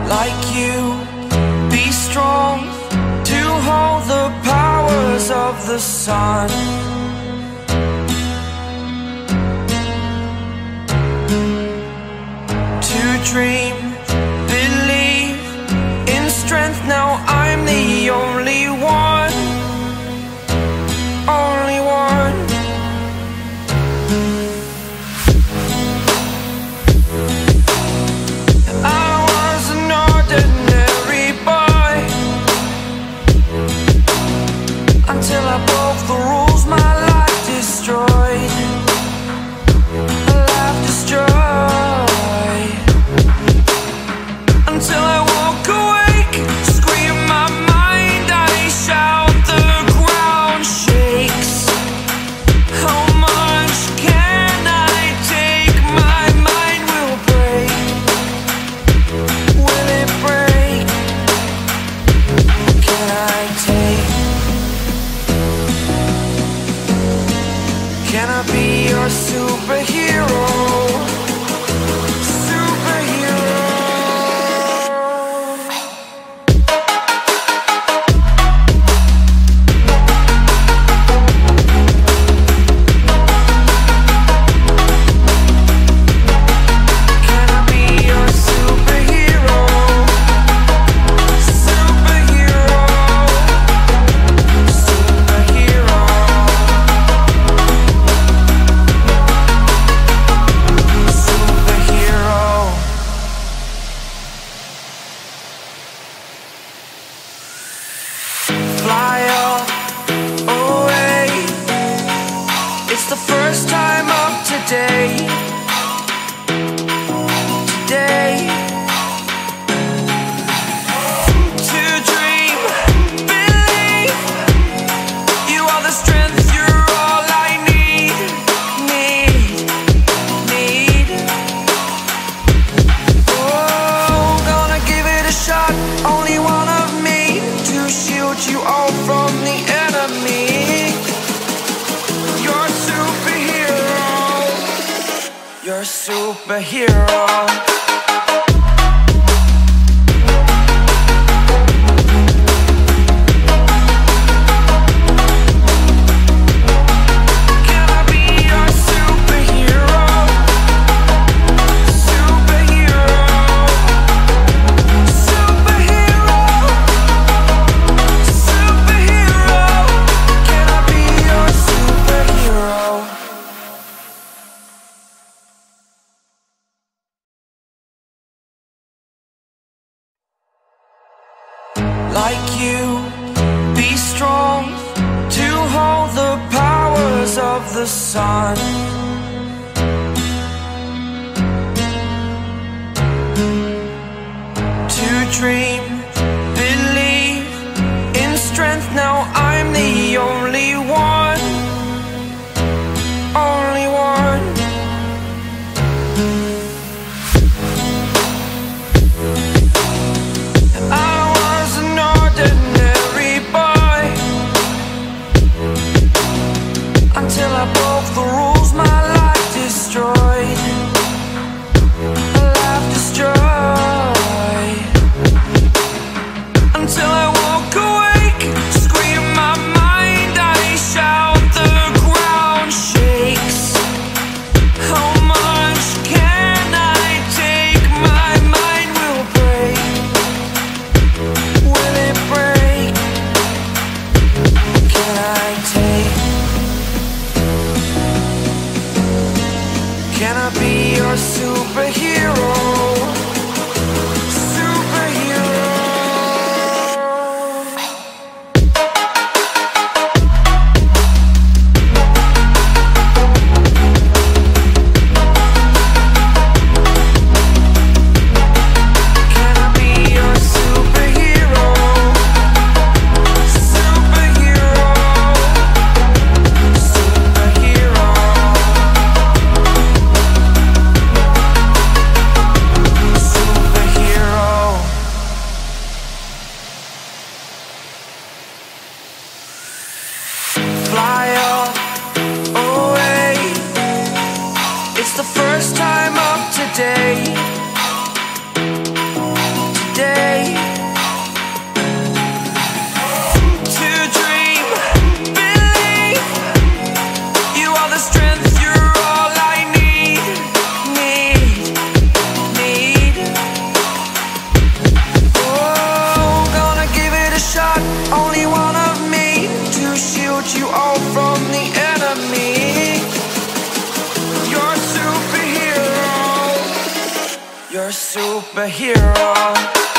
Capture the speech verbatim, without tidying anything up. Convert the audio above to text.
like you, be strong to hold the powers of the sun. To dream, believe in strength. Now I'm the only one, only one. I was an ordinary boy until I broke the rules, my life destroyed, my life destroyed. Until I woke awake, scream my mind, I shout, the ground shakes. How much can I take? My mind will break. Will it break? Can I take? Can I be your superhero? Fly up, away. It's the first time of today. Today. To dream, believe. You are the strength, you're all I need. Need, need. Oh, gonna give it a shot. Only one of me to shield you all from the enemy. You're a superhero. You're a superhero. Can I be your superhero? Superhero. Superhero. Superhero. Can I be your superhero? Like you, be strong to hold the powers of the sun. To dream, believe in strength. Now I'm the only one, only one. I was an ordinary boy until I broke the rules, my life destroyed, my life destroyed. You're a superhero.